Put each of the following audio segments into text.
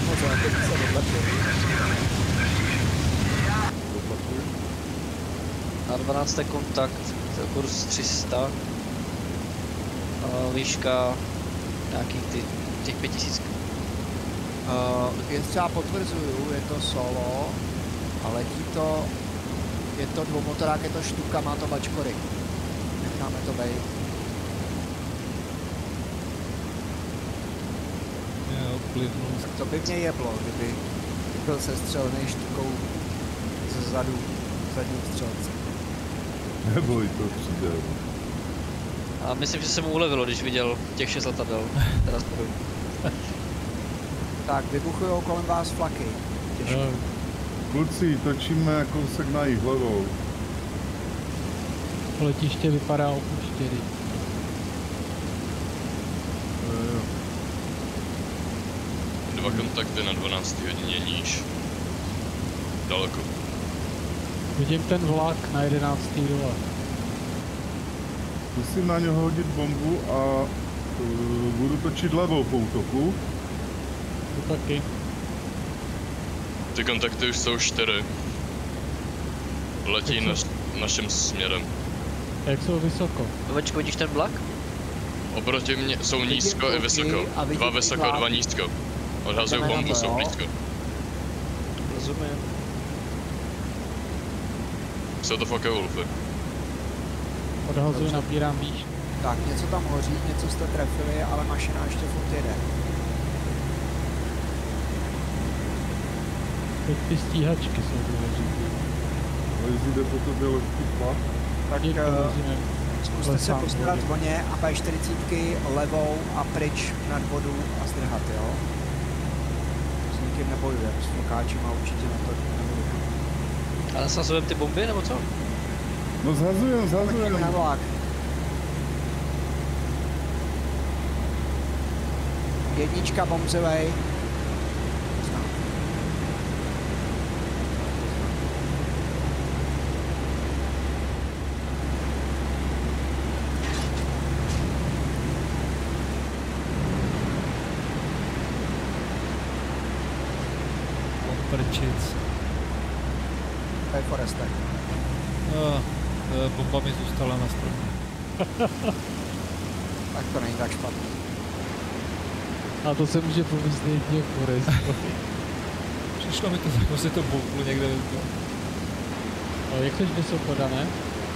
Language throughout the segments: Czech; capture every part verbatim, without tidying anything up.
nahoře, a teď se odlepil. Na dvanácté kontakt, kurz tři sta. Uh, výška nějakých ty, těch pět tisíc. Uh, je třeba potvrzuju, je to solo, a letí to, je to dvoumotorák, je to štuka, má to bačkory. Necháme to bejt. Jo, plivnul. Tak to by mě jeblo, kdyby byl sestřelený štukou ze zadu, zadním střelcem. Neboj, to přijde. A myslím, že se mu ulevilo, když viděl těch šest letadel. Teda spolu. Tak, vybuchujou kolem vás flaky. Těžko. Jo. Kluci, točíme kousek na jich levou. Letiště vypadá opuštěný. Jo. Dva kontakty na dvanácté hodině níž. Daleko. Vidím ten vlak na jedenáctý dole. Musím na něho hodit bombu a uh, budu točit levou po útoku. To taky. Ty kontakty už jsou čtyři. Letí naš, naším směrem. Jak jsou vysoko? Vovečko, vidíš ten vlak? Oproti mě jsou Vidím nízko i kluky vysoko. a vidím Dva vysoko, vlak. dva nízko. Odhazují Jdeme na bombu, to, jsou jo? blízko. Rozumím. Jsou to Focke Wulfy. Odhazuji, nabírám výš. Tak, něco tam hoří, něco jste trefili, ale mašina ještě furt jede. Teď ty stíhačky jsou důležité. Ale jestli jde po tobě lehký plat. Tak Díky, uh, vozíme zkuste se lesám postarat vody. o ně a P čtyřicet levou a pryč nad vodu a zdrhat, jo? S nikým nebojuje, s fokáčem a určitě na to nebojuje. A nasazujeme ty bomby, nebo co? No zhazujem, Pojďme na zhazujem. vlak. Jednička bombzevej. Znám. Prčic. To je Forester. No, bomba mi zůstala na stromě. Tak to není tak špatný. A to se může povíst někde Forest. Přišlo mi to, jako se to bouklo někde. Jak jsi vysoko, Dané?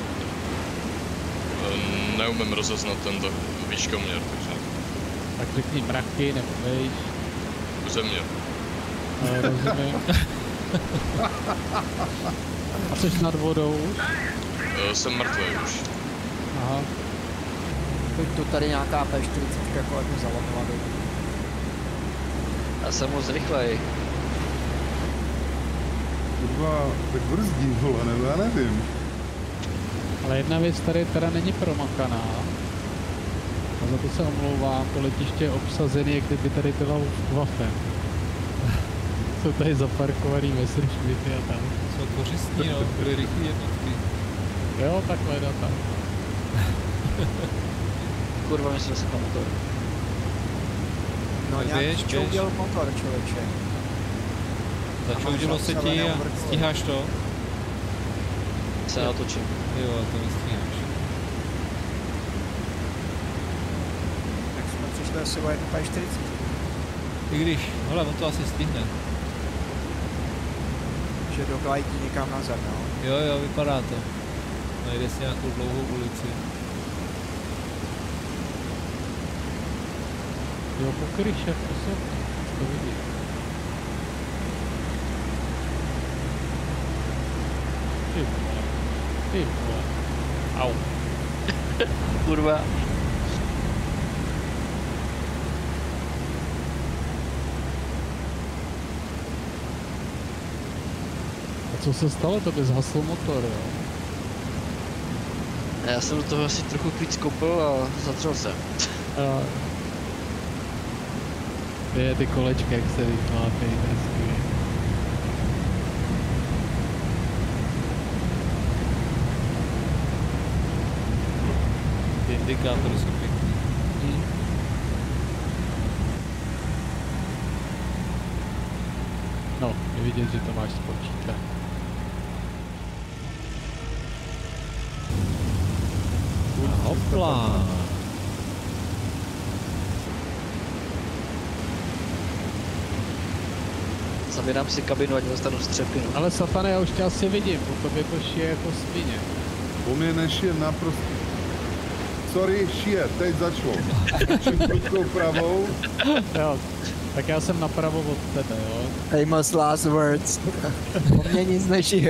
Neumím rozeznat tento výškoměr, takže Tak řekni mraky nebo vejš. u země. Ale rozumím. A jsi nad vodou už? E, Jsem mrtvý už. Aha. Teď tu tady nějaká P čtyřicet kolem mě zalamila do. Já jsem moc rychlej. Kurva, tak brzdí, vole, nebo já nevím. Ale jedna věc tady teda není promakaná. A za to se omlouvám, to letiště je obsazené, jak kdyby tady byla Luftwaffe. Jsou tady zaparkovaný Messerschmitty a tam. Jsou kořistní, no, byly rychlé jednotky. Jo, takhle data. Kurva, mi se zasekla motor. No Tak nějak běž, běž. čouděl motor, člověče. Začoudilo se ti a stíháš to? Se natočím. Jo, to nestíháš. Tak jsme přišli asi o jednu P čtyřicet. I když, hele, on to asi stihne. Že doglajtí někam na zem, no. Jo, jo, vypadá to. Najde si nějakou dlouhou ulici. Jo, pokryš, jak to jsou. To vidí. Ty vole. Ty vole. Au. Kurva. A co se stalo? To by zhasl motor, jo? Já jsem do toho asi trochu víc koupil a zatřel se. A... Je ty kolečka, jak se vychlápějí, to je skvělý. Ty indikátory jsou pěkný. Hmm. vidět, že to máš spočítat. Hopla. Zavírám si kabinu, ať dostanu střepinu. Ale Satane, já už tě asi vidím, po tobě to šije jako svině. Po mě nešije naprosto. Sorry, šije, teď začalo. Čím prudkou pravou. Jo, tak já jsem napravo od tebe, jo. Famous last words. Po mně nic nežije.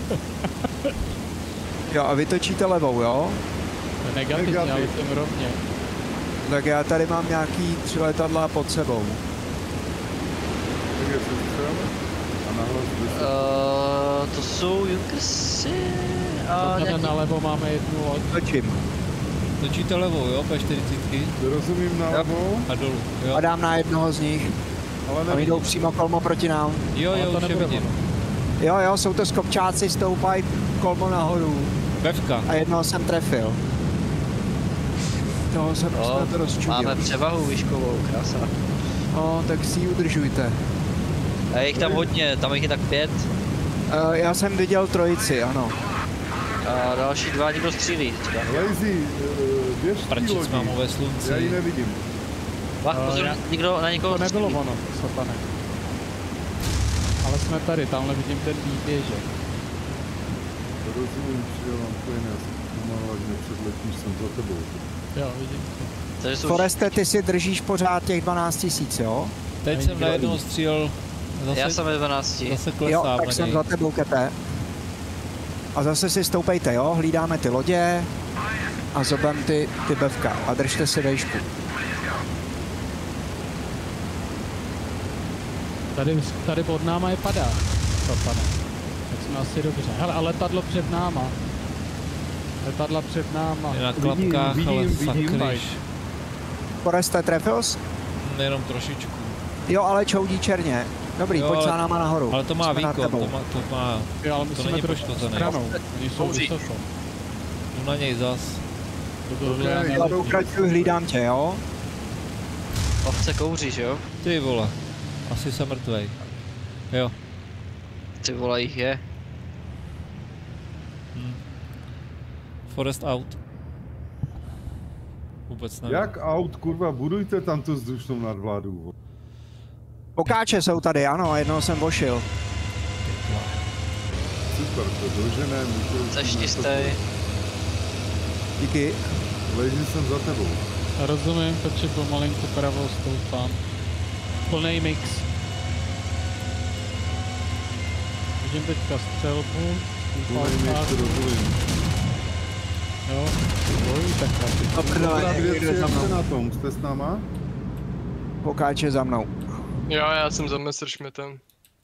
Jo, a vy točíte levou, jo? To je negativní, Negativ. ale tím rovně. Tak já tady mám nějaký tři letadla pod sebou. Tak je sestřel. A nahlas deset. Uh, to jsou Junkersy a Tady nějaký... nalevo máme jednu loď. Točím. Točíte levou, jo? P čtyřicet Rozumím na levou, a dolů, jo? A dám na jednoho z nich. ale A nevidím. jdou přímo kolmo proti nám. Jo, Ale jo, to už je nebude vidím. ono. Jo, jo, jsou to skopčáci, stoupají kolmo nahoru. Bevka. A jednoho jsem trefil. Toho jsem Jo, snad rozčudil. máme převahu výškovou, krása. No, tak si ji udržujte. A je jich tam hodně, tam jich je tak pět. Uh, já jsem viděl trojici, ano. A další dva nikdo střílí teďka. Lazy, eh, běž tý Prčic mám lodi. ve slunci. Já ji nevidím. Vach, Eh, pozor, já- nikdo na někoho To nebylo střílí. ono, Satane. Ale jsme tady, tamhle vidím ten výběžek. Rozumím, přijel vám plyn, já jsem pomalu, až nepředletíš, jsem za tebou. Jo, vidím to. Takže jsou Foreste, ty si držíš pořád těch dvanáct tisíc, jo? Teď jsem na jednoho střílel, zase, já jsem ve dvanácti. zase Jo, klesám tak na jsem něj. za tebou, Kepe. A zase si stoupejte, jo? Hlídáme ty lodě a zobem ty, ty bevka a držte si vejšku. Tady, tady pod náma je padá. Satane. Tak jsme asi dobře. Hele, a letadlo před náma. Letadla před náma. Je na Vidím, klapkách, vidím, ale vidím. sakryš. Foreste, trefil jsi? Jenom trošičku. Jo, ale čoudí černě. Dobrý, Jo, pojď ale- za náma nahoru. Ale to má Jsme nad výkon, tebou. to má, to má, Jo, ale to musíme není trošku poškozený. stranou. Oni jsou Kouří. vysoko. jdu na něj zas. To bylo Ok, okay, Já pokračuju, hlídám tě, jo? Ovce kouříš, jo? Ty vole, asi jsem mrtvej. Jo. Ty vole, jich je. Hm. Forest out. Vůbec nevím. Jak aut, kurva, budujte tam tu vzdušnou nadvládu. Pokáče jsou tady, ano, a jednoho jsem vošil. Super, to dožené, můžu... Seš čistej. Díky. Ležím jsem za tebou. Rozumím, takže pomalinku pravou stoupám. Plnej mix. Vidím teďka střelbu. Plnej mix, rozumím. Jo, boj, tak asi. No prdele, Dobrá, někdo věci, jde za jak jste mnou. na tom? Jste s náma? Pokáče za mnou. Jo, já jsem za Messerschmittem.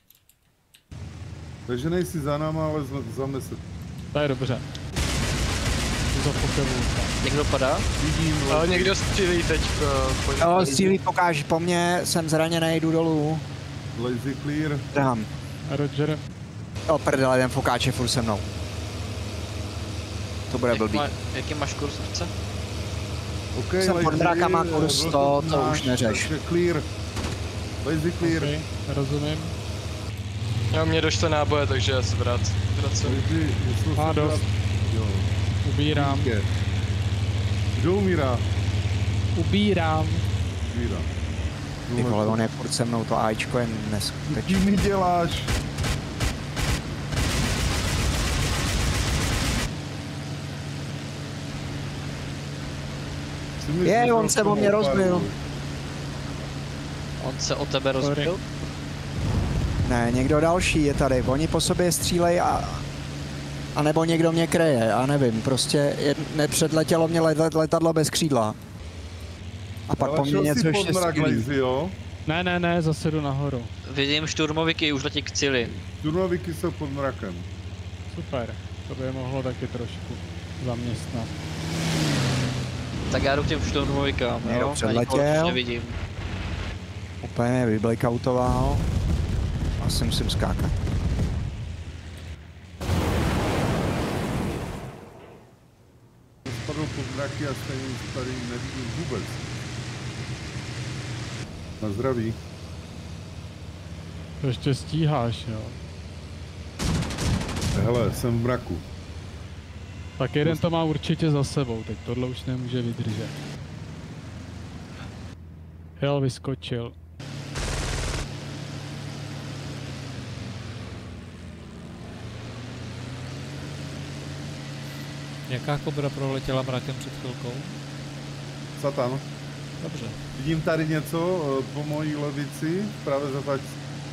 Takže nejsi za náma, ale za- za Messer. To je dobře. Jdu za pokevou. Někdo padá? Vidím, Ale někdo střílí teď po, po Jo, střílí, pokáž po mně, jsem zraněný, jdu dolů. lazy clear. Drám. Roger, O prdele, ten pokáč je furt se mnou. To bude Jak blbý. má, jaký máš kurz srdce? OK, Jsem pod lazy, drakama, eh, kurz byl sto, to náš, už neřeš. takže clear. Lazy clear. okay, rozumím. Jo, mě došlo náboje, takže já se vrát, vracím. Lazy, jestli Má se dost. vrát- Jo. Ubírám, Je. Kdo umírá? ubírám. Umírá. Ty vole, on je furt se mnou, to AIčko je Ty neskutečný. mi děláš. Jsi mi Je, zbral on se o mě toho rozbil. páru. On se o tebe rozbil? Ne, někdo další je tady, oni po sobě střílej a... A nebo někdo mě kreje, já nevím, prostě je, nepředletělo mě let, letadlo bez křídla. A pak Ale po mně šel něco jsi ještě pod mrak, střílí. Lazy, jo? Ne, ne, ne, zase jdu nahoru. Vidím šturmoviky, už letí k cíli. Turnoviky jsou pod mrakem. Super, to by je mohlo taky trošku zaměstnat. Tak já jdu k těm šturmovikám, Někdo jo? Já nikoho předletěl. už nevidím. Úplně vyblekautoval. A si musím skákat. Spadl pod mraky a stejně tady nevidím vůbec. Na zdraví. To ještě stíháš, jo. Hele, jsem v mraku. Tak jeden to má určitě za sebou, teď tohle už nemůže vydržet. Jel, vyskočil. Jaká kobra proletěla mrakem před chvilkou? Satan. Dobře. Vidím tady něco eh, po mojí levici, právě zatač.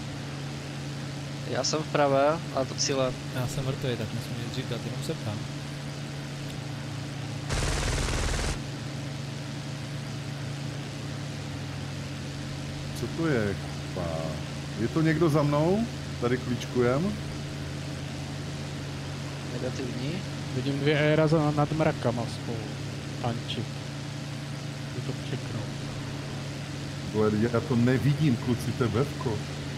Já jsem vprave a to cíle. Já jsem mrtvý, tak musím nic říkat, jenom se ptám. Co to je? Pá. Je to někdo za mnou? Tady kličkujem. Negativní. Vidím dvě éra za nad mrakama spolu. Anči. Jdu to překnout. Vole, já to nevidím, kluci, to je bevko.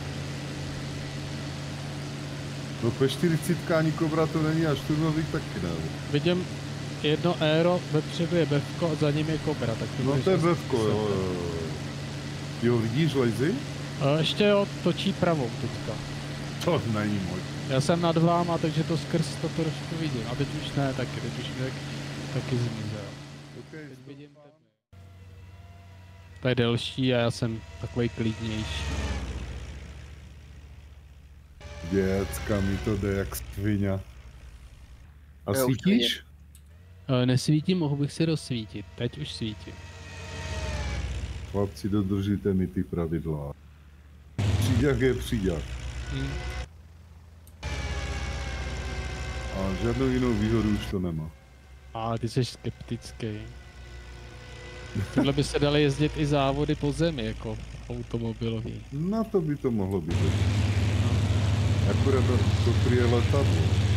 No P čtyřicet ani Kobra to není, a šturmových taky ne. Vidím jedno éro, vepředu je bevko a za ním je kobra, tak to No budeš to je asi bevko, jo, slyšet. jo, jo. Jo, vidíš, Lazy? A ještě jo, točí pravou teďka. To není možné. Já jsem nad váma, takže to skrz to trošku vidím. A teď už ne taky, teď už mi tak, taky zmizel. Okay, Teď vidím tebe. To je delší a já jsem takovej klidnější. Děcka, mi to jde jak svině. A Jo, už svítíš? E, nesvítím, mohl bych si rozsvítit. Teď už svítím. Chlapci, dodržíte mi ty pravidla. Příďak je příďak. Hmm. A žádnou jinou výhodu už to nemá. A ty jsi skeptický. Tohle by se daly jezdit i závody po zemi, jako automobilový. Na to by to mohlo být. Akurát to prý je letadlo.